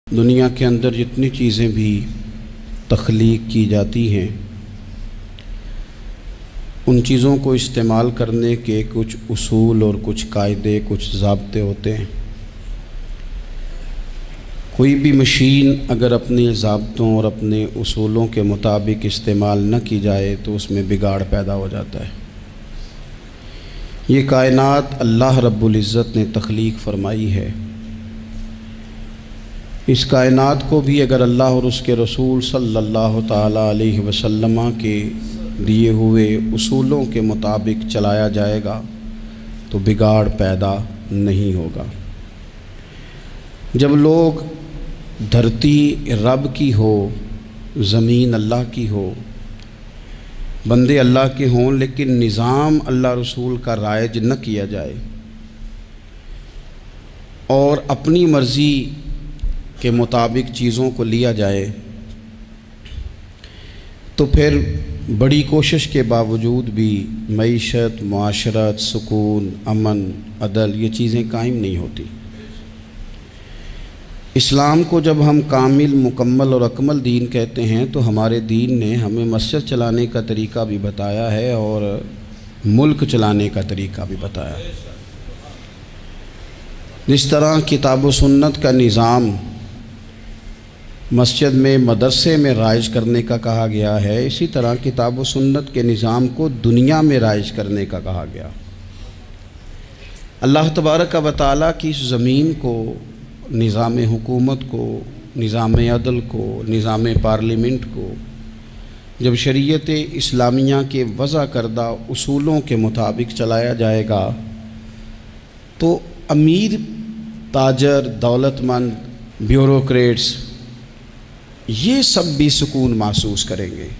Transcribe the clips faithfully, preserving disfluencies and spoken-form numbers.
دنیا کے اندر جتنی چیزیں بھی تخلیق کی جاتی ہیں ان چیزوں کو استعمال کرنے کے کچھ اصول اور کچھ قاعدے، کچھ ضابطے ہوتے ہیں۔ کوئی بھی مشین اگر اپنے ضابطوں اور اپنے اصولوں کے مطابق استعمال نہ کی جائے تو اس میں بگاڑ پیدا ہو جاتا ہے۔ یہ کائنات اللہ رب العزت نے تخلیق فرمائی ہے۔ اس کائنات کو بھی اگر اللہ اور اس کے رسول صلی اللہ تعالیٰ علیہ وسلم کے دیے ہوئے اصولوں کے مطابق چلایا جائے گا تو بگاڑ پیدا نہیں ہوگا۔ جب لوگ دھرتی رب کی ہو، زمین اللہ کی ہو، بندے اللہ کے ہوں، لیکن نظام اللہ رسول کا رائج نہ کیا جائے اور اپنی مرضی کے مطابق چیزوں کو لیا جائے تو پھر بڑی کوشش کے باوجود بھی معیشت، معاشرت، سکون، امن، عدل یہ چیزیں قائم نہیں ہوتی۔ اسلام کو جب ہم کامل، مکمل اور اکمل دین کہتے ہیں تو ہمارے دین نے ہمیں مسجد چلانے کا طریقہ بھی بتایا ہے اور ملک چلانے کا طریقہ بھی بتایا ہے۔ جس طرح کتاب و سنت کا نظام مسجد میں، مدرسے میں رائج کرنے کا کہا گیا ہے، اسی طرح کتاب و سنت کے نظام کو دنیا میں رائج کرنے کا کہا گیا۔ اللہ تبارک و تعالیٰ کی اس زمین کو، نظام حکومت کو، نظام عدل کو، نظام پارلیمنٹ کو جب شریعت اسلامیہ کے وضع کردہ اصولوں کے مطابق چلایا جائے گا تو امیر، تاجر، دولت مند، بیوروکریٹس یہ سب بھی سکون محسوس کریں گے،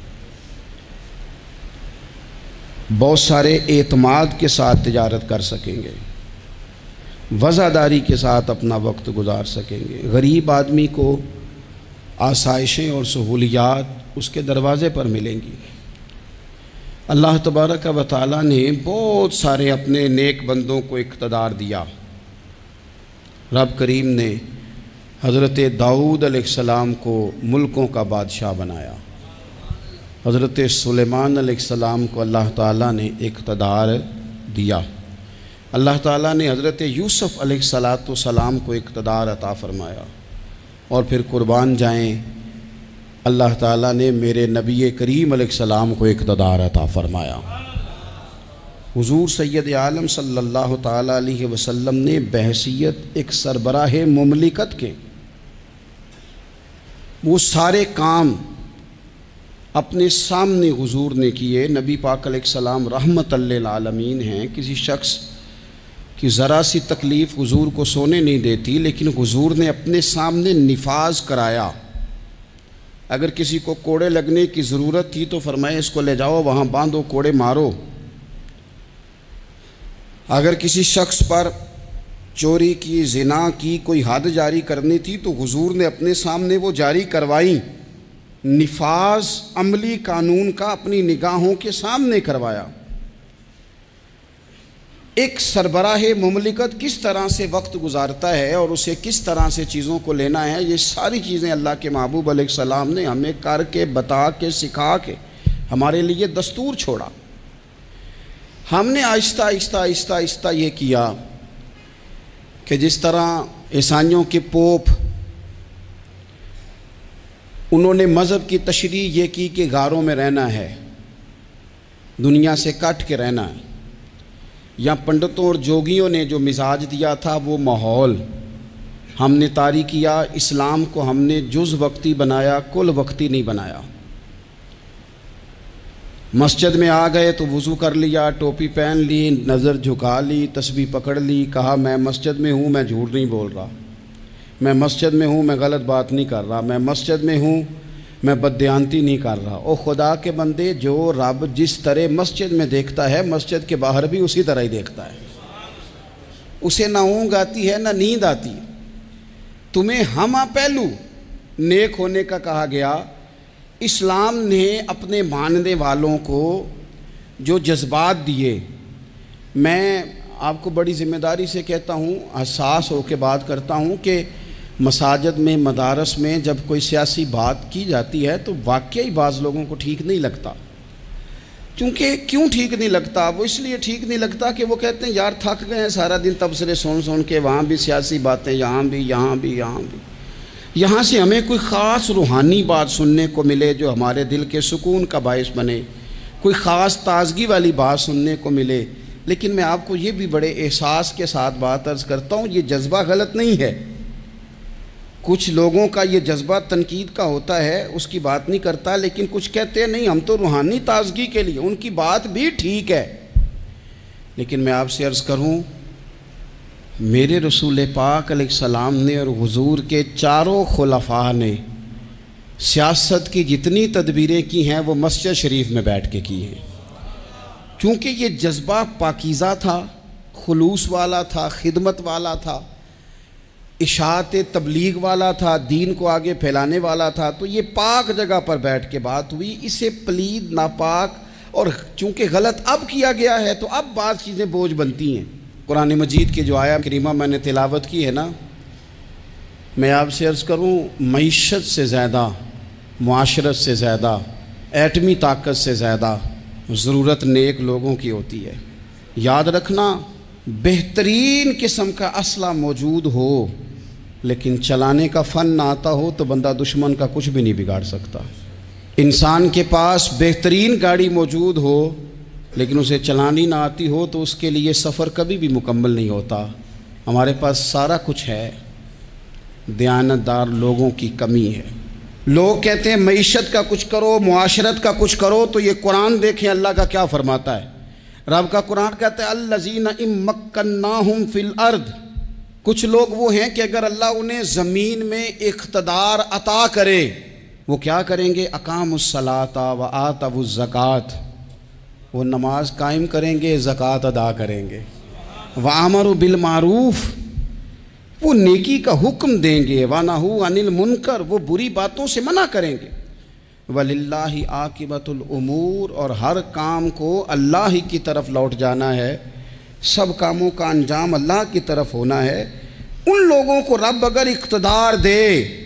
بہت سارے اعتماد کے ساتھ تجارت کر سکیں گے، وفاداری کے ساتھ اپنا وقت گزار سکیں گے۔ غریب آدمی کو آسائشیں اور سہولیات اس کے دروازے پر ملیں گی۔ اللہ تبارک و تعالیٰ نے بہت سارے اپنے نیک بندوں کو اقتدار دیا۔ رب کریم نے حضرت داؤد علیہ السلام کو ملکوں کا بادشاہ بنایا، حضرت سلیمان علیہ السلام کو اللہ تعالیٰ نے اقتدار دیا، اللہ تعالیٰ نے حضرت یوسف علیہ السلام کو اقتدار عطا فرمایا، اور پھر قربان جائیں اللہ تعالیٰ نے میرے نبی کریم علیہ السلام کو اقتدار عطا فرمایا۔ حضور سید عالم صلی اللہ تعالیٰ علیہ وسلم نے بحیثیت ایک سربراہ مملکت کے وہ سارے کام اپنے سامنے حضور نے کیے۔ نبی پاک علیہ السلام رحمت للعالمین ہیں، کسی شخص کی ذرا سی تکلیف حضور کو سونے نہیں دیتی، لیکن حضور نے اپنے سامنے نفاذ کرایا۔ اگر کسی کو کوڑے لگنے کی ضرورت تھی تو فرمایا اس کو لے جاؤ، وہاں باندھو، کوڑے مارو۔ اگر کسی شخص پر چوری کی، زنا کی کوئی حد جاری کرنی تھی تو حضور نے اپنے سامنے وہ جاری کروائی، نفاذ عملی قانون کا اپنی نگاہوں کے سامنے کروایا۔ ایک سربراہ مملکت کس طرح سے وقت گزارتا ہے اور اسے کس طرح سے چیزوں کو لینا ہے، یہ ساری چیزیں اللہ کے محبوب علیہ السلام نے ہمیں کر کے، بتا کے، سکھا کے ہمارے لیے دستور چھوڑا۔ ہم نے آہستہ آہستہ آہستہ آہستہ یہ کیا کہ جس طرح عیسائیوں کے پوپ، انہوں نے مذہب کی تشریح یہ کی کہ غاروں میں رہنا ہے، دنیا سے کٹ کے رہنا ہے، یا پنڈتوں اور جوگیوں نے جو مزاج دیا تھا وہ ماحول ہم نے طاری کیا۔ اسلام کو ہم نے جز وقتی بنایا، کل وقتی نہیں بنایا۔ مسجد میں آ گئے تو وضو کر لیا، ٹوپی پہن لی، نظر جھکا لی، تسبیح پکڑ لی، کہا میں مسجد میں ہوں، میں جھوٹ نہیں بول رہا، میں مسجد میں ہوں، میں غلط بات نہیں کر رہا، میں مسجد میں ہوں، میں بددیانتی نہیں کر رہا۔ او خدا کے بندے، جو رب جس طرح مسجد میں دیکھتا ہے مسجد کے باہر بھی اسی طرح ہی دیکھتا ہے۔ اسے نہ اونگ آتی ہے نہ نیند آتی ہے۔ تمہیں ہمہ پہلو نیک ہونے کا کہا گیا۔ اسلام نے اپنے ماننے والوں کو جو جذبات دیے، میں آپ کو بڑی ذمہ داری سے کہتا ہوں، حساس ہو کے بات کرتا ہوں کہ مساجد میں مدارس میں جب کوئی سیاسی بات کی جاتی ہے تو واقعی بعض لوگوں کو ٹھیک نہیں لگتا. کیونکہ کیوں ٹھیک نہیں لگتا؟ وہ اس لیے ٹھیک نہیں لگتا کہ وہ کہتے ہیں یار تھک گئے ہیں سارا دن تبصرے سن سن کے، وہاں بھی سیاسی باتیں، یہاں بھی یہاں بھی یہاں بھی یہاں سے ہمیں کوئی خاص روحانی بات سننے کو ملے جو ہمارے دل کے سکون کا باعث بنے، کوئی خاص تازگی والی بات سننے کو ملے. لیکن میں آپ کو یہ بھی بڑے احساس کے ساتھ بات عرض کرتا ہوں، یہ جذبہ غلط نہیں ہے. کچھ لوگوں کا یہ جذبہ تنقید کا ہوتا ہے، اس کی بات نہیں کرتا، لیکن کچھ کہتے ہیں نہیں ہم تو روحانی تازگی کے لیے، ان کی بات بھی ٹھیک ہے. لیکن میں آپ سے عرض کروں، میرے رسول پاک علیہ السلام نے اور حضور کے چاروں خلفاء نے سیاست کی جتنی تدبیریں کی ہیں وہ مسجد شریف میں بیٹھ کے کی ہیں. کیونکہ یہ جذبہ پاکیزہ تھا، خلوص والا تھا، خدمت والا تھا، اشاعت تبلیغ والا تھا، دین کو آگے پھیلانے والا تھا. تو یہ پاک جگہ پر بیٹھ کے بات ہوئی. اسے پلید، ناپاک اور چونکہ غلط اب کیا گیا ہے تو اب بعض چیزیں بوجھ بنتی ہیں. قرآن مجید کی جو آیت کریمہ میں نے تلاوت کی ہے نا، میں آپ سے عرض کروں، معیشت سے زیادہ، معاشرت سے زیادہ، ایٹمی طاقت سے زیادہ ضرورت نیک لوگوں کی ہوتی ہے. یاد رکھنا، بہترین قسم کا اسلحہ موجود ہو لیکن چلانے کا فن نہ آتا ہو تو بندہ دشمن کا کچھ بھی نہیں بگاڑ سکتا. انسان کے پاس بہترین گاڑی موجود ہو لیکن اسے چلانی نہ آتی ہو تو اس کے لیے سفر کبھی بھی مکمل نہیں ہوتا. ہمارے پاس سارا کچھ ہے، دیانتدار لوگوں کی کمی ہے. لوگ کہتے ہیں معیشت کا کچھ کرو، معاشرت کا کچھ کرو، تو یہ قرآن دیکھیں اللہ کا کیا فرماتا ہے. رب کا قرآن کہتا ہے الذین ان مکناہم فی الارض. کچھ لوگ وہ ہیں کہ اگر اللہ انہیں زمین میں اقتدار عطا کرے وہ کیا کریں گے؟ اقاموا الصلاۃ و آتوا الزکوٰۃ. وہ نماز قائم کریں گے، زکوٰۃ ادا کریں گے. وامروا بالمعروف، وہ نیکی کا حکم دیں گے. ونہوا عن المنکر، وہ بری باتوں سے منع کریں گے. وَلِلَّهِ عَاقِبَةُ الْأُمُورِ، اور ہر کام کو اللہ ہی کی طرف لوٹ جانا ہے، سب کاموں کا انجام اللہ کی طرف ہونا ہے. ان لوگوں کو رب اگر اقتدار دے،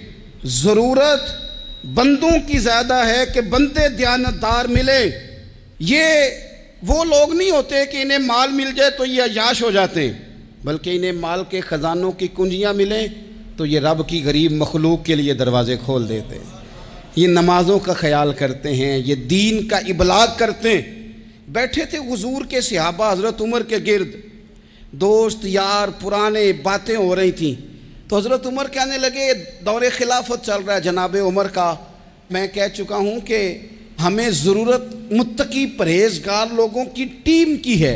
ضرورت بندوں کی زیادہ ہے کہ بندے دیانتدار ملے. یہ وہ لوگ نہیں ہوتے کہ انہیں مال مل جائے تو یہ عیاش ہو جاتے ہیں، بلکہ انہیں مال کے خزانوں کی کنجیاں ملیں تو یہ رب کی غریب مخلوق کے لیے دروازے کھول دیتے ہیں. یہ نمازوں کا خیال کرتے ہیں، یہ دین کا ابلاغ کرتے ہیں. بیٹھے تھے حضور کے صحابہ حضرت عمر کے گرد، دوست یار پرانے باتیں ہو رہی تھیں. تو حضرت عمر کہنے لگے دور خلافت چل رہا ہے جناب عمر کا، میں کہہ چکا ہوں کہ ہمیں ضرورت متقی پرہیزگار لوگوں کی ٹیم کی ہے.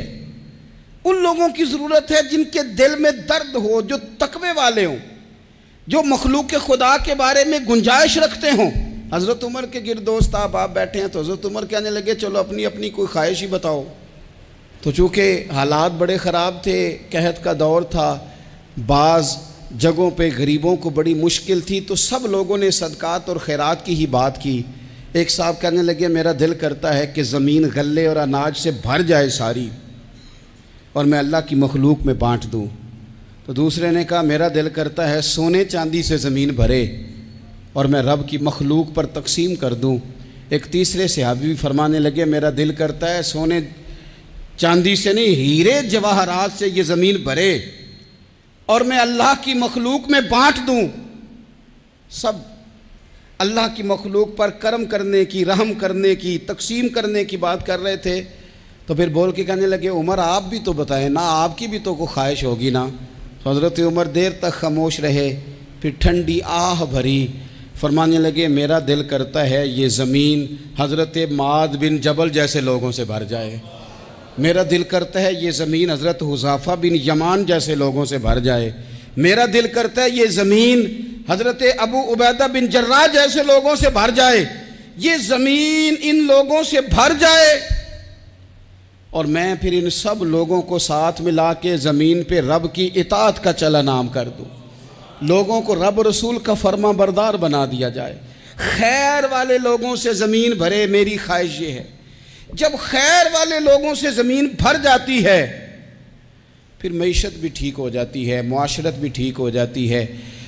ان لوگوں کی ضرورت ہے جن کے دل میں درد ہو، جو تقوی والے ہوں، جو مخلوق خدا کے بارے میں گنجائش رکھتے ہوں. حضرت عمر کے گرد دوست آپ آپ بیٹھے ہیں تو حضرت عمر کہنے لگے چلو اپنی اپنی کوئی خواہش ہی بتاؤ. تو چونکہ حالات بڑے خراب تھے، قحط کا دور تھا، بعض جگہوں پہ غریبوں کو بڑی مشکل تھی، تو سب لوگوں نے صدقات اور خیرات کی ہی بات کی. ایک صاحب کہنے لگے میرا دل کرتا ہے کہ زمین غلے اور اناج سے بھر جائے ساری اور میں اللہ کی مخلوق میں بانٹ دوں. تو دوسرے نے کہا میرا دل کرتا ہے سونے چاندی سے زمین بھرے اور میں رب کی مخلوق پر تقسیم کر دوں. ایک تیسرے صحابی بھی فرمانے لگے میرا دل کرتا ہے سونے چاندی سے نہیں، ہیرے جواہرات سے یہ زمین بھرے اور میں اللہ کی مخلوق میں بانٹ دوں. سب اللہ کی مخلوق پر کرم کرنے کی، رحم کرنے کی، تقسیم کرنے کی بات کر رہے تھے. تو پھر بول کے کہنے لگے عمر آپ بھی تو بتائیں نا، آپ کی بھی تو کوئی خواہش ہوگی نا. تو حضرت عمر دیر تک خاموش رہے، پھر ٹھنڈی آہ بھری، فرمانے لگے میرا دل کرتا ہے یہ زمین حضرت معاذ بن جبل جیسے لوگوں سے بھر جائے. میرا دل کرتا ہے یہ زمین حضرت حذیفہ بن یمان جیسے لوگوں سے بھر جائے. میرا دل کرتا ہے یہ زمین حضرت ابو عبیدہ بن جراح جیسے لوگوں سے بھر جائے. یہ زمین ان لوگوں سے بھر جائے اور میں پھر ان سب لوگوں کو ساتھ ملا کے زمین پہ رب کی اطاعت کا چلن عام کر دوں. لوگوں کو رب رسول کا فرما بردار بنا دیا جائے. خیر والے لوگوں سے زمین بھرے، میری خواہش یہ ہے. جب خیر والے لوگوں سے زمین بھر جاتی ہے پھر معیشت بھی ٹھیک ہو جاتی ہے، معاشرت بھی ٹھیک ہو جاتی ہے.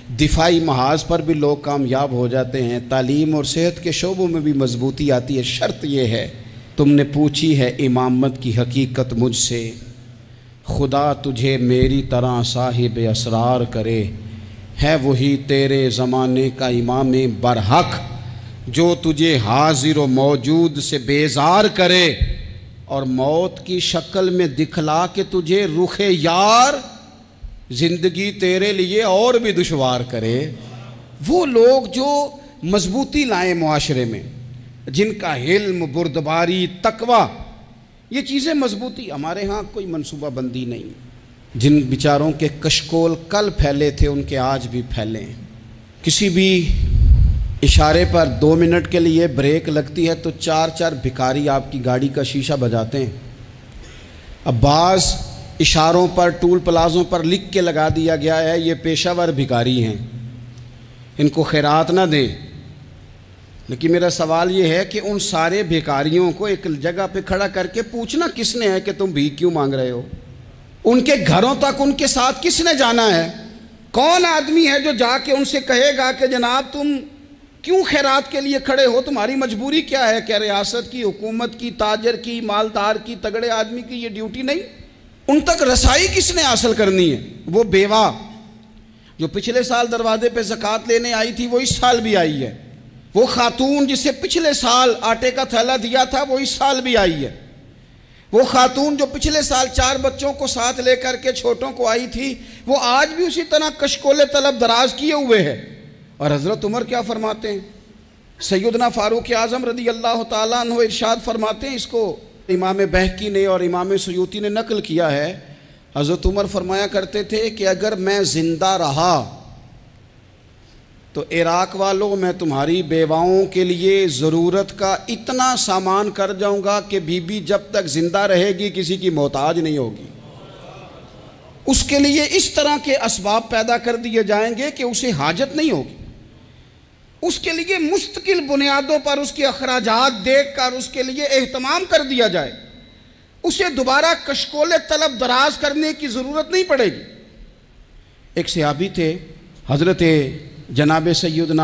دفاعی محاذ پر بھی لوگ کامیاب ہو جاتے ہیں، تعلیم اور صحت کے شعبوں میں بھی مضبوطی آتی ہے۔ شرط یہ ہے، تم نے پوچھی ہے امامت کی حقیقت مجھ سے، خدا تجھے میری طرح صاحب اسرار کرے، ہے وہی تیرے زمانے کا امام برحق جو تجھے حاضر و موجود سے بیزار کرے اور موت کی شکل میں دکھلا کے تجھے رخ یار زندگی تیرے لیے اور بھی دشوار کرے۔ وہ لوگ جو مضبوطی لائیں معاشرے میں، جن کا علم، بردباری، تقوی، یہ چیزیں مضبوطی، ہمارے ہاں کوئی منصوبہ بندی نہیں۔ جن بیچاروں کے کشکول کل پھیلے تھے ان کے آج بھی پھیلے ہیں۔ کسی بھی اشارے پر دو منٹ کے لیے بریک لگتی ہے تو چار چار بھکاری آپ کی گاڑی کا شیشہ بجاتے ہیں۔ اب بعض اشاروں پر، ٹول پلازوں پر لکھ کے لگا دیا گیا ہے یہ پیشہ ور بھکاری ہیں، ان کو خیرات نہ دیں۔ لیکن میرا سوال یہ ہے کہ ان سارے بھکاریوں کو ایک جگہ پہ کھڑا کر کے پوچھنا کس نے ہے کہ تم بھیک کیوں مانگ رہے ہو؟ ان کے گھروں تک ان کے ساتھ کس نے جانا ہے؟ کون آدمی ہے جو جا کے ان سے کہے گا کہ جناب تم کیوں خیرات کے لیے کھڑے ہو، تمہاری مجبوری کیا ہے؟ کہ ریاست کی، حکومت کی، تاجر کی، مالدار کی، تگڑے آدمی کی یہ ڈیوٹی نہیں؟ ان تک رسائی کس نے حاصل کرنی ہے؟ وہ بیوہ جو پچھلے سال دروازے پہ زکوٰۃ لینے آئی تھی وہ اس سال بھی آئی ہے، وہ خاتون جسے پچھلے سال آٹے کا تھیلا دیا تھا وہ اس سال بھی آئی ہے، وہ خاتون جو پچھلے سال چار بچوں کو ساتھ لے کر کے چھوٹوں کو آئی تھی وہ آج بھی اسی طرح کشکول طلب دراز کیے ہوئے ہے۔ اور حضرت عمر کیا فرماتے ہیں؟ سیدنا فاروق اعظم رضی اللہ تعالیٰ عنہ ارشاد فرماتے ہیں، اس کو امام بہقی نے اور امام سیوطی نے نقل کیا ہے، حضرت عمر فرمایا کرتے تھے کہ اگر میں زندہ رہا تو عراق والوں میں تمہاری بیواؤں کے لیے ضرورت کا اتنا سامان کر جاؤں گا کہ بی بی جب تک زندہ رہے گی کسی کی محتاج نہیں ہوگی۔ اس کے لیے اس طرح کے اسباب پیدا کر دیے جائیں گے کہ اسے حاجت نہیں ہوگی، اس کے لیے مستقل بنیادوں پر اس کے اخراجات دیکھ کر اس کے لیے اہتمام کر دیا جائے، اسے دوبارہ کشکول طلب دراز کرنے کی ضرورت نہیں پڑے گی۔ ایک صحابی تھے حضرت جناب سیدنا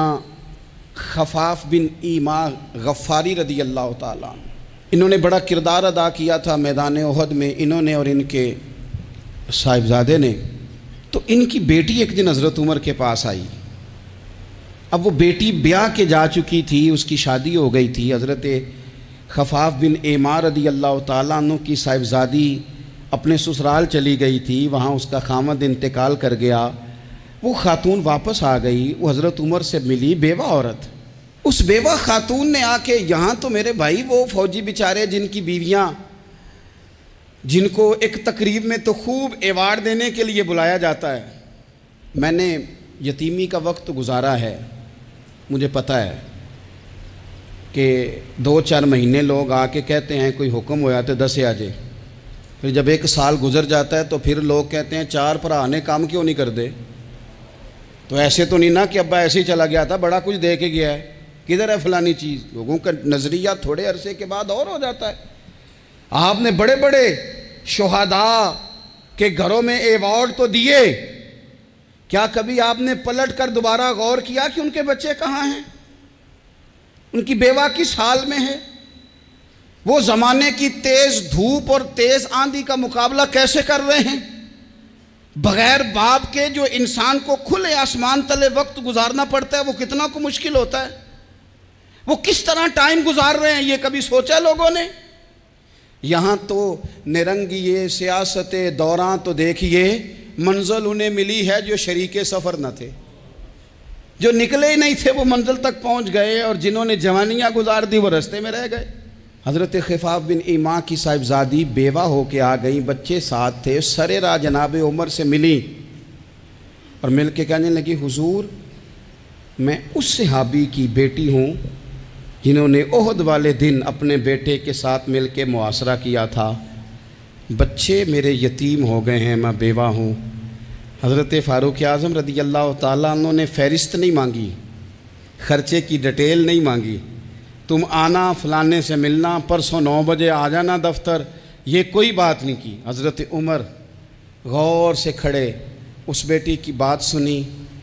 خفاف بن ایما غفاری رضی اللہ تعالیٰ عنہ، انہوں نے بڑا کردار ادا کیا تھا میدان احد میں، انہوں نے اور ان کے صاحبزادے نے۔ تو ان کی بیٹی ایک دن حضرت عمر کے پاس آئی، اب وہ بیٹی بیاہ کے جا چکی تھی، اس کی شادی ہو گئی تھی۔ حضرت خفاف بن ایما رضی اللہ تعالیٰ عنہ کی صاحبزادی اپنے سسرال چلی گئی تھی، وہاں اس کا خامد انتقال کر گیا، وہ خاتون واپس آ گئی، وہ حضرت عمر سے ملی، بیوہ عورت۔ اس بیوہ خاتون نے آ کے، یہاں تو میرے بھائی وہ فوجی بیچارے جن کی بیویاں، جن کو ایک تقریب میں تو خوب ایوارڈ دینے کے لیے بلایا جاتا ہے، میں نے یتیمی کا وقت گزارا ہے، مجھے پتہ ہے کہ دو چار مہینے لوگ آ کے کہتے ہیں کوئی حکم ہو جاتے دس آ جے، پھر جب ایک سال گزر جاتا ہے تو پھر لوگ کہتے ہیں چار بھرا نے کام کیوں نہیں کر دے؟ تو ایسے تو نہیں نا کہ ابا ایسے ہی چلا گیا تھا، بڑا کچھ دے کے گیا ہے، کدھر ہے فلانی چیز؟ لوگوں کا نظریہ تھوڑے عرصے کے بعد اور ہو جاتا ہے۔ آپ نے بڑے بڑے شہداء کے گھروں میں ایوارڈ تو دیے، کیا کبھی آپ نے پلٹ کر دوبارہ غور کیا کہ ان کے بچے کہاں ہیں؟ ان کی بیوہ کس حال میں ہے؟ وہ زمانے کی تیز دھوپ اور تیز آندھی کا مقابلہ کیسے کر رہے ہیں؟ بغیر باپ کے جو انسان کو کھلے آسمان تلے وقت گزارنا پڑتا ہے وہ کتنا کو مشکل ہوتا ہے، وہ کس طرح ٹائم گزار رہے ہیں یہ کبھی سوچا لوگوں نے؟ یہاں تو نرنگیے سیاست دوران تو دیکھیے منزل انہیں ملی ہے جو شریک سفر نہ تھے، جو نکلے ہی نہیں تھے وہ منزل تک پہنچ گئے، اور جنہوں نے جوانیاں گزار دی وہ رستے میں رہ گئے۔ حضرت خفاف بن ایما کی صاحبزادی بیوہ ہو کے آ گئیں، بچے ساتھ تھے، سرے راہ جناب عمر سے ملی اور مل کے کہنے لگی حضور میں اس صحابی کی بیٹی ہوں جنہوں نے احد والے دن اپنے بیٹے کے ساتھ مل کے محاصرہ کیا تھا، بچے میرے یتیم ہو گئے ہیں، میں بیوہ ہوں۔ حضرت فاروق اعظم رضی اللہ تعالیٰ عنہ نے فہرست نہیں مانگی، خرچے کی ڈیٹیل نہیں مانگی، تم آنا فلانے سے ملنا، پرسوں نو بجے آ جانا دفتر، یہ کوئی بات نہیں کی۔ حضرت عمر غور سے کھڑے، اس بیٹی کی بات سنی،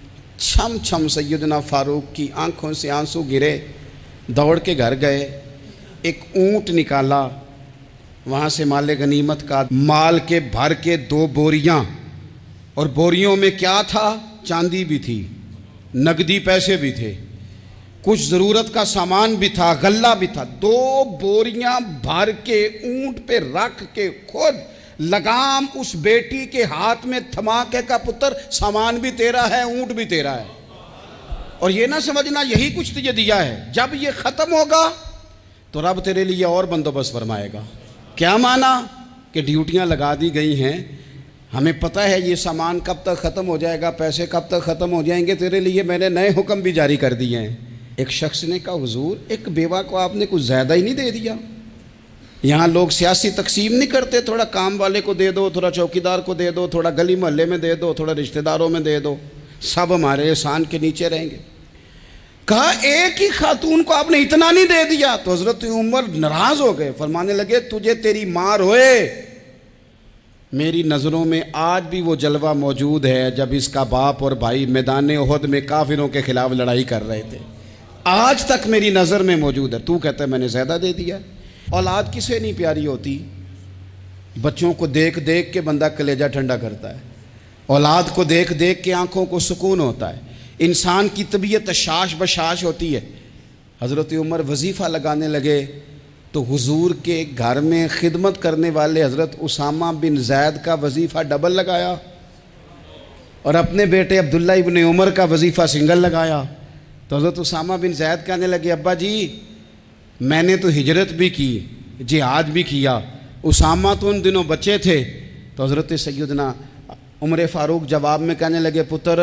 چھم چھم سیدنا فاروق کی آنکھوں سے آنسو گرے، دوڑ کے گھر گئے، ایک اونٹ نکالا، وہاں سے مال غنیمت کا مال کے بھر کے دو بوریاں، اور بوریوں میں کیا تھا؟ چاندی بھی تھی، نقدی پیسے بھی تھے، کچھ ضرورت کا سامان بھی تھا، غلہ بھی تھا۔ دو بوریاں بھر کے اونٹ پہ رکھ کے خود لگام اس بیٹی کے ہاتھ میں تھما کے کا پتر سامان بھی تیرا ہے، اونٹ بھی تیرا ہے، اور یہ نہ سمجھنا یہی کچھ تجھے دیا ہے، جب یہ ختم ہوگا تو رب تیرے لیے اور بندوبست فرمائے گا۔ کیا مانا؟ کہ ڈیوٹیاں لگا دی گئی ہیں، ہمیں پتہ ہے یہ سامان کب تک ختم ہو جائے گا، پیسے کب تک ختم ہو جائیں گے، تیرے لیے میں نے نئے حکم بھی جاری کر دیے ہیں۔ ایک شخص نے کہا حضور ایک بیوہ کو آپ نے کچھ زیادہ ہی نہیں دے دیا؟ یہاں لوگ سیاسی تقسیم نہیں کرتے، تھوڑا کام والے کو دے دو، تھوڑا چوکیدار کو دے دو، تھوڑا گلی محلے میں دے دو، تھوڑا رشتہ داروں میں دے دو، سب ہمارے احسان کے نیچے رہیں گے۔ کہا ایک ہی خاتون کو آپ نے اتنا نہیں دے دیا؟ تو حضرت عمر ناراض ہو گئے، فرمانے لگے تجھے تیری ماں روئے، میری نظروں میں آج بھی وہ جلوہ موجود ہے جب اس کا باپ اور بھائی میدان احد میں کافروں کے خلاف لڑائی کر رہے تھے، آج تک میری نظر میں موجود ہے۔ تو کہتا ہے میں نے زیادہ دے دیا؟ اولاد کسے نہیں پیاری ہوتی؟ بچوں کو دیکھ دیکھ کے بندہ کلیجہ ٹھنڈا کرتا ہے، اولاد کو دیکھ دیکھ کے آنکھوں کو سکون ہوتا ہے، انسان کی طبیعت شاش بشاش ہوتی ہے۔ حضرت عمر وظیفہ لگانے لگے تو حضور کے گھر میں خدمت کرنے والے حضرت اسامہ بن زید کا وظیفہ ڈبل لگایا، اور اپنے بیٹے عبداللہ ابن عمر کا وظیفہ سنگل لگایا۔ تو حضرت اسامہ بن زید کہنے لگے ابا جی میں نے تو ہجرت بھی کی، جہاد بھی کیا، اسامہ تو ان دنوں بچے تھے۔ تو حضرت سیدنا عمر فاروق جواب میں کہنے لگے پتر،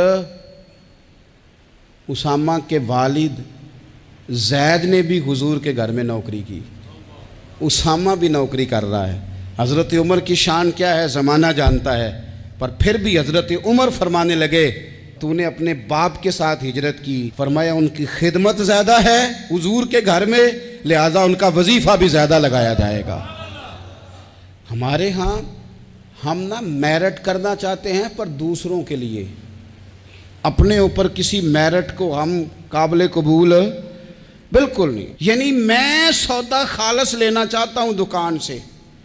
اسامہ کے والد زید نے بھی حضور کے گھر میں نوکری کی، اسامہ بھی نوکری کر رہا ہے۔ حضرت عمر کی شان کیا ہے زمانہ جانتا ہے، پر پھر بھی حضرت عمر فرمانے لگے تو نے اپنے باپ کے ساتھ ہجرت کی، فرمایا ان کی خدمت زیادہ ہے حضور کے گھر میں، لہذا ان کا وظیفہ بھی زیادہ لگایا جائے گا۔ ہمارے ہاں ہم نہ میرٹ کرنا چاہتے ہیں پر دوسروں کے لیے، اپنے اوپر کسی میرٹ کو ہم قابل قبول بالکل نہیں۔ یعنی میں سودا خالص لینا چاہتا ہوں دکان سے،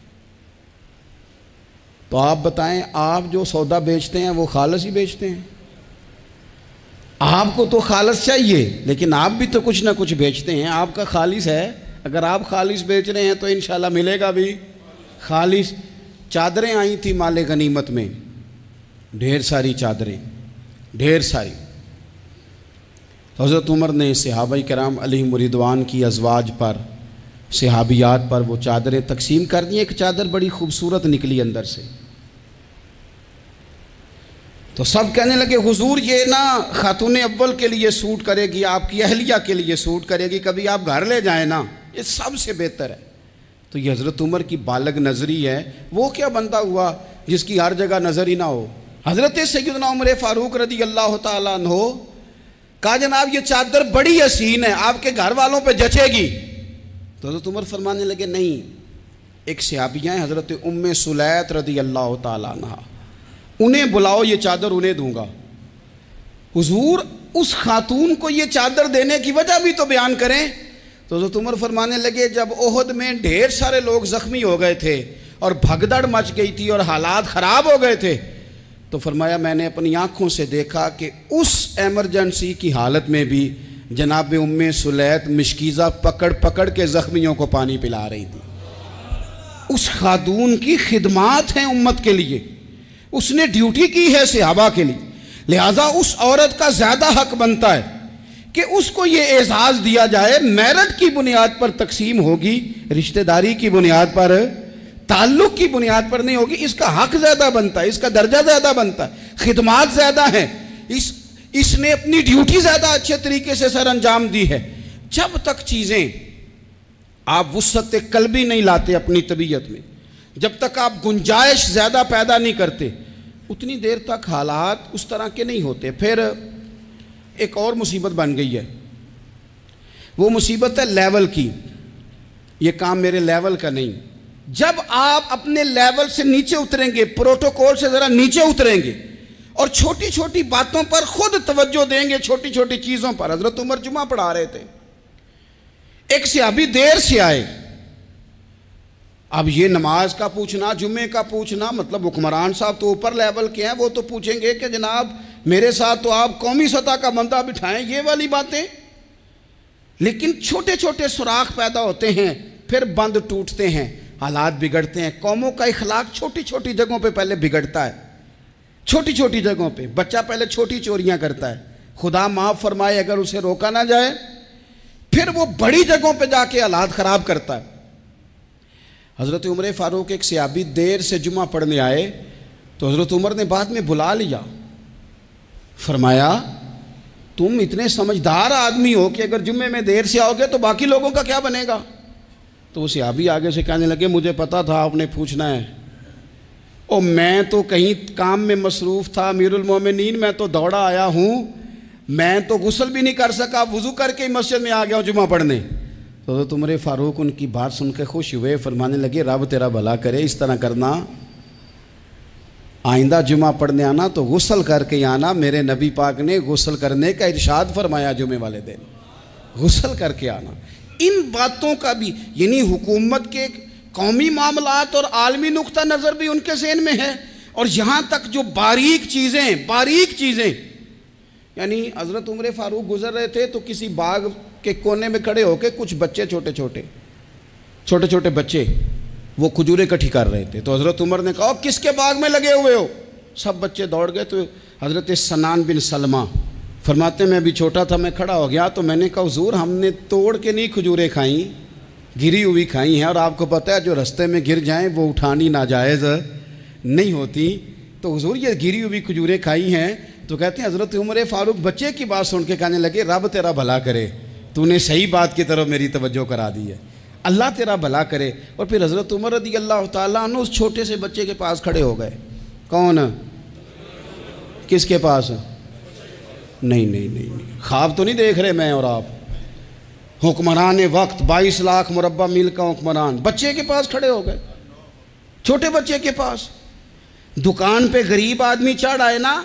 تو آپ بتائیں آپ جو سودا بیچتے ہیں وہ خالص ہی بیچتے ہیں؟ آپ کو تو خالص چاہیے لیکن آپ بھی تو کچھ نہ کچھ بیچتے ہیں، آپ کا خالص ہے، اگر آپ خالص بیچ رہے ہیں تو انشاءاللہ ملے گا بھی خالص۔ چادریں آئی تھی مال غنیمت میں، ڈھیر ساری چادریں، ڈھیر ساری۔ حضرت عمر نے صحابہ کرام علیہم رضوان کی ازواج پر، صحابیات پر وہ چادریں تقسیم کر دیں۔ ایک چادر بڑی خوبصورت نکلی اندر سے، تو سب کہنے لگے حضور یہ نا خاتون اول کے لیے سوٹ کرے گی، آپ کی اہلیہ کے لیے سوٹ کرے گی، کبھی آپ گھر لے جائیں نا، یہ سب سے بہتر ہے۔ تو یہ حضرت عمر کی بالغ نظری ہے، وہ کیا بندہ ہوا جس کی ہر جگہ نظر ہی نہ ہو۔ حضرت سیدنا عمر فاروق رضی اللہ تعالیٰ عنہ کہا جناب یہ چادر بڑی حسین ہے، آپ کے گھر والوں پہ جچے گی۔ تو حضرت عمر فرمانے لگے نہیں، ایک صحابیہ ہیں حضرت ام سلیت رضی اللہ تعالیٰ عنہ، انہیں بلاؤ، یہ چادر انہیں دوں گا۔ حضور اس خاتون کو یہ چادر دینے کی وجہ بھی تو بیان کریں۔ تو حضرت عمر فرمانے لگے جب احد میں ڈھیر سارے لوگ زخمی ہو گئے تھے اور بھگدڑ مچ گئی تھی اور حالات خراب ہو گئے تھے، تو فرمایا میں نے اپنی آنکھوں سے دیکھا کہ اس ایمرجنسی کی حالت میں بھی جناب ام سلیت مشکیزہ پکڑ پکڑ کے زخمیوں کو پانی پلا رہی تھی۔ اس خاتون کی خدمات ہیں امت کے لیے، اس نے ڈیوٹی کی ہے صحابہ کے لیے، لہٰذا اس عورت کا زیادہ حق بنتا ہے کہ اس کو یہ اعزاز دیا جائے۔ میرٹ کی بنیاد پر تقسیم ہوگی، رشتہ داری کی بنیاد پر، تعلق کی بنیاد پر نہیں ہوگی، اس کا حق زیادہ بنتا ہے، اس کا درجہ زیادہ بنتا ہے، خدمات زیادہ ہیں، اس اس نے اپنی ڈیوٹی زیادہ اچھے طریقے سے سر انجام دی ہے۔ جب تک چیزیں آپ وسعت قلبی نہیں لاتے اپنی طبیعت میں، جب تک آپ گنجائش زیادہ پیدا نہیں کرتے، اتنی دیر تک حالات اس طرح کے نہیں ہوتے۔ پھر ایک اور مصیبت بن گئی ہے، وہ مصیبت ہے لیول کی۔ یہ کام میرے لیول کا نہیں، جب آپ اپنے لیول سے نیچے اتریں گے، پروٹوکول سے ذرا نیچے اتریں گے اور چھوٹی چھوٹی باتوں پر خود توجہ دیں گے، چھوٹی چھوٹی چیزوں پر۔ حضرت عمر جمعہ پڑھا رہے تھے، ایک صحابی دیر سے آئے۔ اب یہ نماز کا پوچھنا، جمعے کا پوچھنا، مطلب حکمران صاحب تو اوپر لیول کے ہیں، وہ تو پوچھیں گے کہ جناب میرے ساتھ تو آپ قومی سطح کا بندہ بٹھائیں، یہ والی باتیں۔ لیکن چھوٹے چھوٹے سوراخ پیدا ہوتے ہیں، پھر بند ٹوٹتے ہیں، حالات بگڑتے ہیں۔ قوموں کا اخلاق چھوٹی چھوٹی جگہوں پہ پہلے بگڑتا ہے، چھوٹی چھوٹی جگہوں پہ۔ بچہ پہلے چھوٹی چوریاں کرتا ہے، خدا معاف فرمائے اگر اسے روکا نہ جائے، پھر وہ بڑی جگہوں پہ جا کے حالات خراب کرتا ہے۔ حضرت عمر فاروق ایک صحابی دیر سے جمعہ پڑھنے آئے تو حضرت عمر نے بعد میں بلا لیا، فرمایا تم اتنے سمجھدار آدمی ہو کہ اگر جمعے میں دیر سے آؤ گے تو باقی لوگوں کا کیا بنے گا؟ تو وہ صحابی آگے سے کہنے لگے مجھے پتا تھا آپ نے پوچھنا ہے، او میں تو کہیں کام میں مصروف تھا امیر المومنین، میں تو دوڑا آیا ہوں، میں تو غسل بھی نہیں کر سکا، وضو کر کے مسجد میں آ گیا ہوں جمعہ پڑھنے۔ تو حضرت عمر فاروق ان کی بات سن کے خوش ہوئے، فرمانے لگے رب تیرا بھلا کرے، اس طرح کرنا، آئندہ جمعہ پڑھنے آنا تو غسل کر کے آنا، میرے نبی پاک نے غسل کرنے کا ارشاد فرمایا جمعے والے دن، غسل کر کے آنا۔ ان باتوں کا بھی یعنی حکومت کے قومی معاملات اور عالمی نقطہ نظر بھی ان کے ذہن میں ہے، اور یہاں تک جو باریک چیزیں باریک چیزیں یعنی حضرت عمر فاروق گزر رہے تھے تو کسی باغ کے کونے میں کھڑے ہو کے کچھ بچے چھوٹے چھوٹے چھوٹے چھوٹے بچے وہ کھجوریں اکٹھی کر رہے تھے، تو حضرت عمر نے کہا کس کے باغ میں لگے ہوئے ہو؟ سب بچے دوڑ گئے، تو حضرت سنان بن سلمہ فرماتے میں ابھی چھوٹا تھا، میں کھڑا ہو گیا تو میں نے کہا حضور ہم نے توڑ کے نہیں کھجوریں کھائیں، گری ہوئی کھائی ہیں، اور آپ کو پتہ ہے جو رستے میں گر جائیں وہ اٹھانی ناجائز نہیں ہوتی، تو حضور یہ گری ہوئی کھجوریں کھائی ہیں۔ تو کہتے ہیں حضرت عمر فاروق بچے کی بات سن کے کہنے لگے رب تیرا بھلا کرے، تو نے صحیح بات کی طرف میری توجہ کرا دی ہے، اللہ تیرا بھلا کرے۔ اور پھر حضرت عمر رضی اللہ تعالیٰ عنہ اس چھوٹے سے بچے کے پاس کھڑے ہو گئے۔ کون؟ کس کے پاس؟ نہیں نہیں نہیں نہیں خواب تو نہیں دیکھ رہے میں اور آپ، حکمران وقت بائیس لاکھ مربع میل کا حکمران بچے کے پاس کھڑے ہو گئے، چھوٹے بچے کے پاس۔ دکان پہ غریب آدمی چڑھ آئے نا،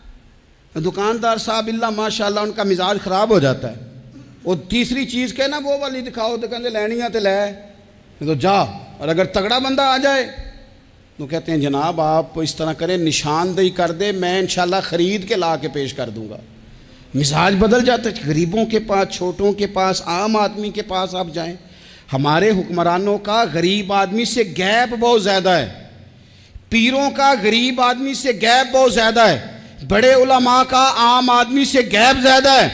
دکاندار صاحب اللہ ماشاءاللہ ان کا مزاج خراب ہو جاتا ہے، وہ تیسری چیز کہنا وہ والی دکھاؤ تو کہتے لینی ہے تو لے تو جا، اور اگر تگڑا بندہ آ جائے تو کہتے ہیں جناب آپ اس طرح کریں نشاندہی کر دے، میں انشاءاللہ خرید کے لا کے پیش کر دوں گا۔ مزاج بدل جاتا ہے، غریبوں کے پاس، چھوٹوں کے پاس، عام آدمی کے پاس آپ جائیں۔ ہمارے حکمرانوں کا غریب آدمی سے گیپ بہت زیادہ ہے، پیروں کا غریب آدمی سے گیپ بہت زیادہ ہے، بڑے علماء کا عام آدمی سے گیپ زیادہ ہے،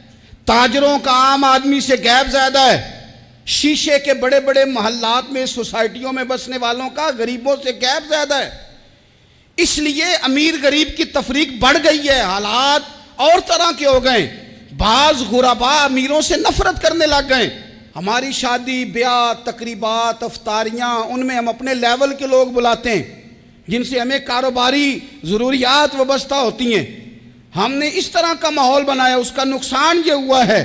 تاجروں کا عام آدمی سے گیپ زیادہ ہے، شیشے کے بڑے بڑے محلات میں سوسائٹیوں میں بسنے والوں کا غریبوں سے گیپ زیادہ ہے۔ اس لیے امیر غریب کی تفریق بڑھ گئی ہے، حالات اور طرح کے ہو گئے، بعض غربا امیروں سے نفرت کرنے لگ گئے۔ ہماری شادی بیاہ تقریبات افطاریاں ان میں ہم اپنے لیول کے لوگ بلاتے ہیں جن سے ہمیں کاروباری ضروریات وابستہ ہوتی ہیں، ہم نے اس طرح کا ماحول بنایا۔ اس کا نقصان یہ ہوا ہے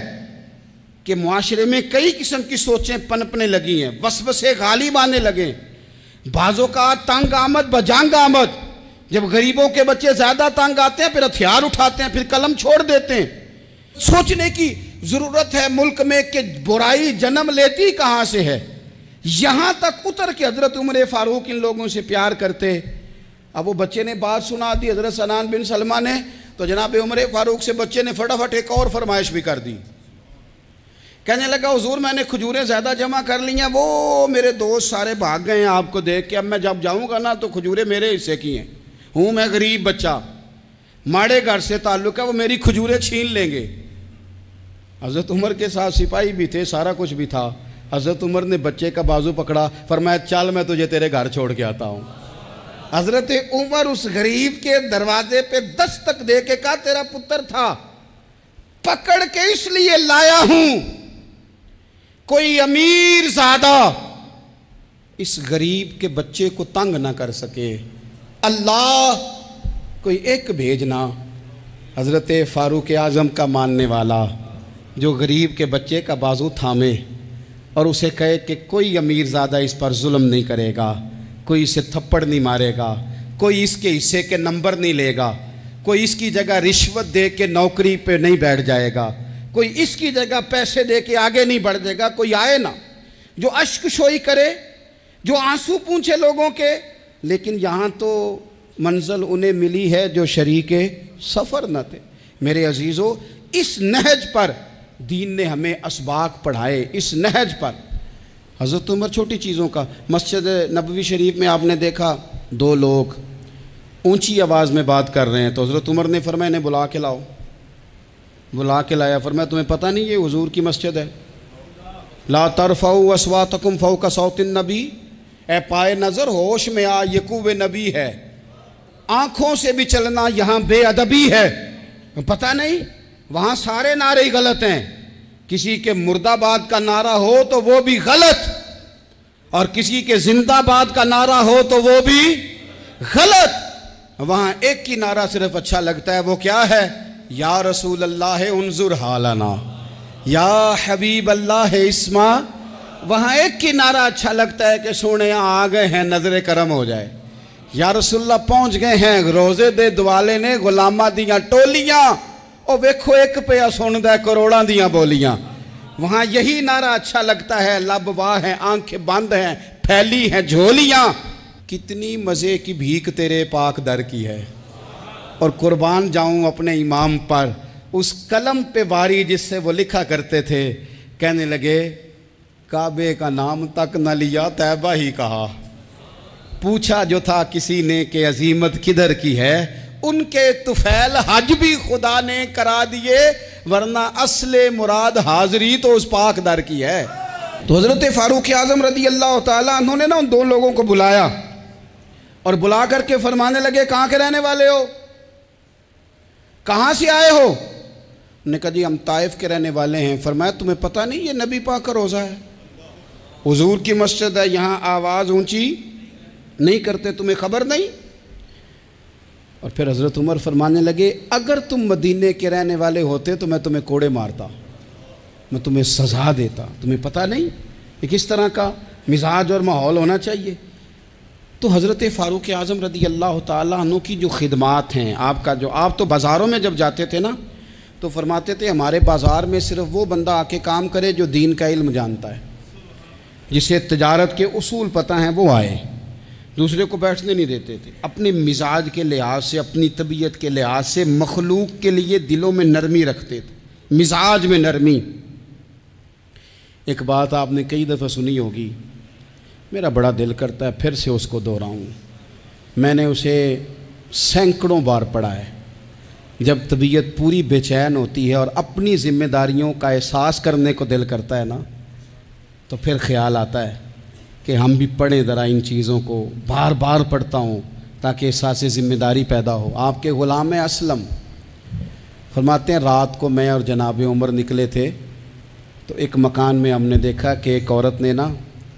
کہ معاشرے میں کئی قسم کی سوچیں پنپنے لگی ہیں، وسوسے غالب آنے لگے، بعضوں کا تنگ آمد بجنگ آمد، جب غریبوں کے بچے زیادہ تنگ آتے ہیں پھر ہتھیار اٹھاتے ہیں، پھر قلم چھوڑ دیتے ہیں۔ سوچنے کی ضرورت ہے ملک میں کہ برائی جنم لیتی کہاں سے ہے۔ یہاں تک اتر کے حضرت عمر فاروق ان لوگوں سے پیار کرتے۔ اب وہ بچے نے بات سنا دی حضرت سنان بن سلمہ نے، تو جناب عمر فاروق سے بچے نے فٹافٹ ایک اور فرمائش بھی کر دی، کہنے لگا حضور میں نے کھجوریں زیادہ جمع کر لی ہیں، وہ میرے دوست سارے بھاگ گئے ہیں آپ کو دیکھ کے، اب میں جب جاؤں گا نا تو کھجوریں میرے حصے کی ہیں، ہوں میں غریب بچہ، ماڑے گھر سے تعلق ہے، وہ میری کھجوریں چھین لیں گے۔ حضرت عمر کے ساتھ سپاہی بھی تھے، سارا کچھ بھی تھا۔ حضرت عمر نے بچے کا بازو پکڑا، فرمایا چل میں تجھے تیرے گھر چھوڑ کے آتا ہوں۔ حضرت عمر اس غریب کے دروازے پہ دستک دے کے کہا تیرا پتر تھا، پکڑ کے اس لیے لایا ہوں کوئی امیر زادہ اس غریب کے بچے کو تنگ نہ کر سکے، اللہ کوئی ایک بھیجنا حضرت فاروق اعظم کا ماننے والا جو غریب کے بچے کا بازو تھامے اور اسے کہے کہ کوئی امیر زادہ اس پر ظلم نہیں کرے گا، کوئی اسے تھپڑ نہیں مارے گا، کوئی اس کے حصے کے نمبر نہیں لے گا، کوئی اس کی جگہ رشوت دے کے نوکری پہ نہیں بیٹھ جائے گا، کوئی اس کی جگہ پیسے دے کے آگے نہیں بڑھ جائے گا، کوئی آئے نا جو اشک شوئی کرے، جو آنسو پونچھے لوگوں کے، لیکن یہاں تو منزل انہیں ملی ہے جو شریک سفر نہ تھے۔ میرے عزیزو، اس نہج پر دین نے ہمیں اسباق پڑھائے، اس نہج پر۔ حضرت عمر چھوٹی چیزوں کا، مسجد نبوی شریف میں آپ نے دیکھا دو لوگ اونچی آواز میں بات کر رہے ہیں، تو حضرت عمر نے فرمایا انہیں بلا کے لاؤ، بلا کے لایا، فرمایا تمہیں پتہ نہیں یہ حضور کی مسجد ہے؟ لا ترفعوا اصواتکم فوق صوت النبی، اے پائے نظر ہوش میں آ، یہ کوہ نبی ہے، آنکھوں سے بھی چلنا یہاں بے ادبی ہے۔ پتہ نہیں وہاں سارے نعرے غلط ہیں، کسی کے مرد آباد کا نعرہ ہو تو وہ بھی غلط، اور کسی کے زندہ باد کا نعرہ ہو تو وہ بھی غلط۔ وہاں ایک کی نعرہ صرف اچھا لگتا ہے، وہ کیا ہے؟ یا رسول اللہ انظر حالنا، یا حبیب اللہ اسما۔ وہاں ایک کی نعرہ اچھا لگتا ہے کہ سونے آ گئے ہیں، نظر کرم ہو جائے، یا رسول اللہ پہنچ گئے ہیں، روزے دے دوالے نے غلامہ دیاں ٹولیاں، او ویکھو ایک پیا سن دے کروڑاں دیاں بولیاں۔ وہاں یہی نعرہ اچھا لگتا ہے، لب واہ ہیں، آنکھیں بند ہیں، پھیلی ہیں جھولیاں، کتنی مزے کی بھیک تیرے پاک در کی ہے۔ اور قربان جاؤں اپنے امام پر، اس قلم پہ واری جس سے وہ لکھا کرتے تھے، کہنے لگے کعبے کا نام تک نہ لیا، طیبہ ہی کہا۔ پوچھا جو تھا کسی نے کہ عظیمت کدھر کی ہے، ان کے طفیل حج بھی خدا نے کرا دیے، ورنہ اصل مراد حاضری تو اس پاک در کی ہے۔ تو حضرت فاروق اعظم رضی اللہ تعالیٰ انہوں نے نا ان دو لوگوں کو بلایا، اور بلا کر کے فرمانے لگے کہاں کے رہنے والے ہو، کہاں سے آئے ہو؟ انہوں نے کہا جی ہم طائف کے رہنے والے ہیں۔ فرمایا تمہیں پتہ نہیں یہ نبی پاک کا روزہ ہے، حضور کی مسجد ہے، یہاں آواز اونچی نہیں کرتے، تمہیں خبر نہیں؟ اور پھر حضرت عمر فرمانے لگے اگر تم مدینے کے رہنے والے ہوتے تو میں تمہیں کوڑے مارتا، میں تمہیں سزا دیتا، تمہیں پتہ نہیں کہ کس طرح کا مزاج اور ماحول ہونا چاہیے۔ تو حضرت فاروق اعظم رضی اللہ تعالیٰ عنہ کی جو خدمات ہیں، آپ کا جو آپ تو بازاروں میں جب جاتے تھے نا تو فرماتے تھے ہمارے بازار میں صرف وہ بندہ آ کے کام کرے جو دین کا علم جانتا ہے، جسے تجارت کے اصول پتہ ہیں وہ آئے، دوسرے کو بیٹھنے نہیں دیتے تھے۔ اپنے مزاج کے لحاظ سے، اپنی طبیعت کے لحاظ سے مخلوق کے لیے دلوں میں نرمی رکھتے تھے، مزاج میں نرمی۔ ایک بات آپ نے کئی دفعہ سنی ہوگی، میرا بڑا دل کرتا ہے پھر سے اس کو دہراؤں، میں نے اسے سینکڑوں بار پڑھا ہے۔ جب طبیعت پوری بے چین ہوتی ہے اور اپنی ذمہ داریوں کا احساس کرنے کو دل کرتا ہے نا، تو پھر خیال آتا ہے کہ ہم بھی پڑھیں ذرا ان چیزوں کو، بار بار پڑھتا ہوں تاکہ احساس ذمہ داری پیدا ہو۔ آپ کے غلام اسلم فرماتے ہیں رات کو میں اور جناب عمر نکلے تھے، تو ایک مکان میں ہم نے دیکھا کہ ایک عورت نے نا،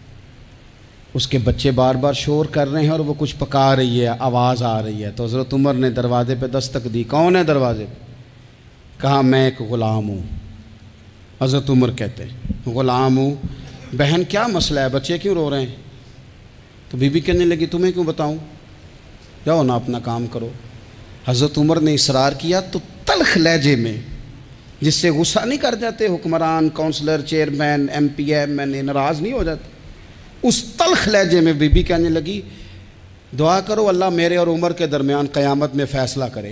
اس کے بچے بار بار شور کر رہے ہیں اور وہ کچھ پکا رہی ہے، آواز آ رہی ہے۔ تو حضرت عمر نے دروازے پہ دستک دی، کون ہے دروازے پہ؟ کہا میں ایک غلام ہوں۔ حضرت عمر کہتے ہیں غلام ہوں، بہن کیا مسئلہ ہے، بچے کیوں رو رہے ہیں؟ تو بی بی کہنے لگی تمہیں کیوں بتاؤں، جاؤ نا اپنا کام کرو۔ حضرت عمر نے اصرار کیا تو تلخ لہجے میں، جس سے غصہ نہیں کر جاتے حکمران، councillor, chairman, M P M N A, ناراض نہیں ہو جاتے، اس تلخ لہجے میں بی بی کہنے لگی دعا کرو اللہ میرے اور عمر کے درمیان قیامت میں فیصلہ کرے۔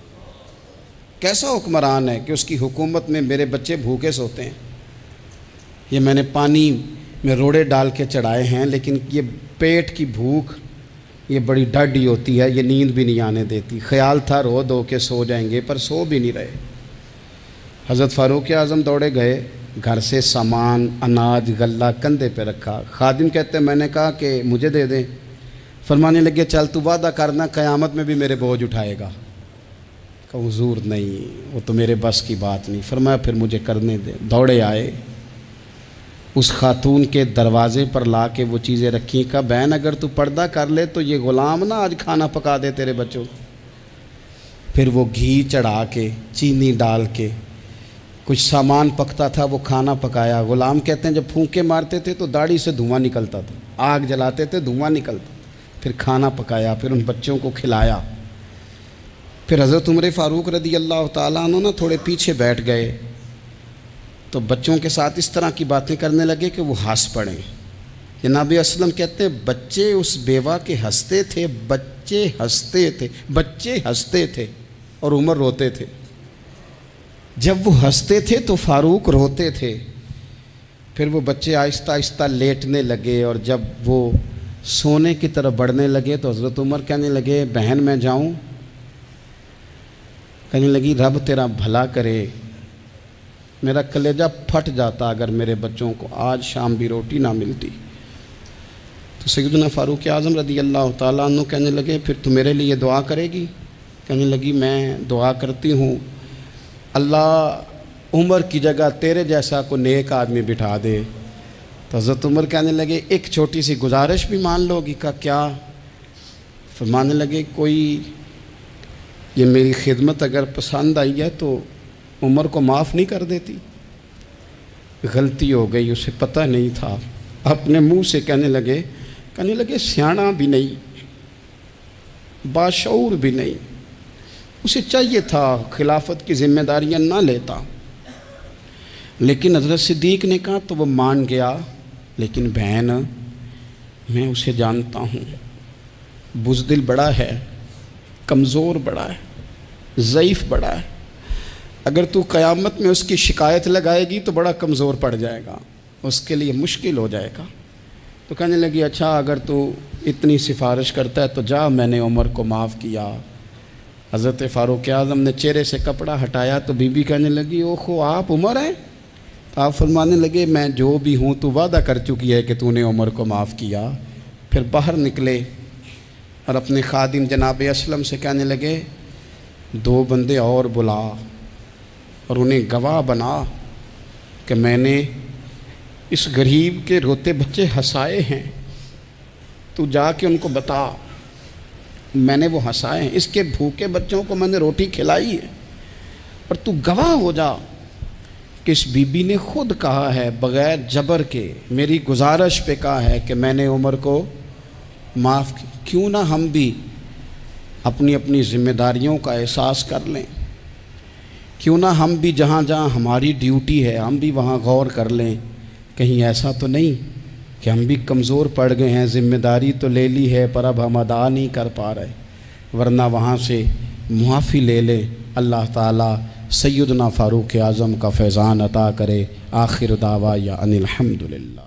کیسا حکمران ہے کہ اس کی حکومت میں میرے بچے بھوکے سوتے ہیں، یہ میں نے پانی میں روڑے ڈال کے چڑھائے ہیں، لیکن یہ پیٹ کی بھوک یہ بڑی ڈاڈی ہوتی ہے، یہ نیند بھی نہیں آنے دیتی۔ خیال تھا رو دو کے سو جائیں گے، پر سو بھی نہیں رہے۔ حضرت فاروق اعظم دوڑے گئے، گھر سے سامان، اناج، غلہ کندھے پہ رکھا۔ خادم کہتے ہیں میں نے کہا کہ مجھے دے دیں، فرمانے لگے چل تو وعدہ کرنا قیامت میں بھی میرے بوجھ اٹھائے گا۔ کہا حضور نہیں، وہ تو میرے بس کی بات نہیں۔ فرمایا پھر مجھے کرنے دے۔ دوڑے آئے، اس خاتون کے دروازے پر لا کے وہ چیزیں رکھیں، کہا بہن اگر تو پردہ کر لے تو یہ غلام نہ آج کھانا پکا دے تیرے بچوں۔ پھر وہ گھی چڑھا کے، چینی ڈال کے، کچھ سامان پکتا تھا وہ کھانا پکایا۔ غلام کہتے ہیں جب پھونکے مارتے تھے تو داڑھی سے دھواں نکلتا تھا، آگ جلاتے تھے دھواں نکلتا، پھر کھانا پکایا، پھر ان بچوں کو کھلایا۔ پھر حضرت عمر فاروق رضی اللہ تعالیٰ عنہ نا تھوڑے پیچھے بیٹھ گئے تو بچوں کے ساتھ اس طرح کی باتیں کرنے لگے کہ وہ ہنس پڑیں۔ جناب اسلم کہتے ہیں بچے اس بیوہ کے ہنستے تھے، بچے ہنستے تھے بچے ہنستے تھے اور عمر روتے تھے۔ جب وہ ہنستے تھے تو فاروق روتے تھے۔ پھر وہ بچے آہستہ آہستہ لیٹنے لگے اور جب وہ سونے کی طرف بڑھنے لگے تو حضرت عمر کہنے لگے بہن میں جاؤں؟ کہنے لگی رب تیرا بھلا کرے، میرا کلیجہ پھٹ جاتا اگر میرے بچوں کو آج شام بھی روٹی نہ ملتی۔ تو سیدنا فاروق اعظم رضی اللہ تعالیٰ عنہ کہنے لگے پھر تو میرے لیے دعا کرے گی؟ کہنے لگی میں دعا کرتی ہوں اللہ عمر کی جگہ تیرے جیسا کو نیک آدمی بٹھا دے۔ تو حضرت عمر کہنے لگے ایک چھوٹی سی گزارش بھی مان لو گی؟ کا کیا؟ فرمانے لگے کوئی یہ میری خدمت اگر پسند آئی ہے تو عمر کو معاف نہیں کر دیتی؟ غلطی ہو گئی، اسے پتہ نہیں تھا۔ اپنے منہ سے کہنے لگے کہنے لگے سیاںا بھی نہیں، باشعور بھی نہیں، اسے چاہیے تھا خلافت کی ذمہ داریاں نہ لیتا۔ لیکن حضرت صدیق نے کہا تو وہ مان گیا، لیکن بہن میں اسے جانتا ہوں، بزدل بڑا ہے، کمزور بڑا ہے، ضعیف بڑا ہے، اگر تو قیامت میں اس کی شکایت لگائے گی تو بڑا کمزور پڑ جائے گا، اس کے لیے مشکل ہو جائے گا۔ تو کہنے لگی اچھا اگر تو اتنی سفارش کرتا ہے تو جا، میں نے عمر کو معاف کیا۔ حضرت فاروق اعظم نے چہرے سے کپڑا ہٹایا تو بی بی کہنے لگی اوہو آپ عمر ہیں؟ تو آپ فرمانے لگے میں جو بھی ہوں تو وعدہ کر چکی ہے کہ تو نے عمر کو معاف کیا۔ پھر باہر نکلے اور اپنے خادم جناب اسلم سے کہنے لگے دو بندے اور بلا اور انہیں گواہ بنا کہ میں نے اس غریب کے روتے بچے ہنسائے ہیں، تو جا کے ان کو بتا میں نے وہ ہنسائے ہیں، اس کے بھوکے بچوں کو میں نے روٹی کھلائی ہے، اور تو گواہ ہو جا کہ اس بی بی نے خود کہا ہے بغیر جبر کے، میری گزارش پہ کہا ہے کہ میں نے عمر کو معاف کی۔ کیوں نہ ہم بھی اپنی اپنی ذمہ داریوں کا احساس کر لیں، کیوں نہ ہم بھی جہاں جہاں ہماری ڈیوٹی ہے ہم بھی وہاں غور کر لیں، کہیں ایسا تو نہیں کہ ہم بھی کمزور پڑ گئے ہیں، ذمہ داری تو لے لی ہے پر اب ہم ادا نہیں کر پا رہے، ورنہ وہاں سے معافی لے لیں۔ اللہ تعالیٰ سیدنا فاروق اعظم کا فیضان عطا کرے۔ آخر دعوایا ان الحمدللہ۔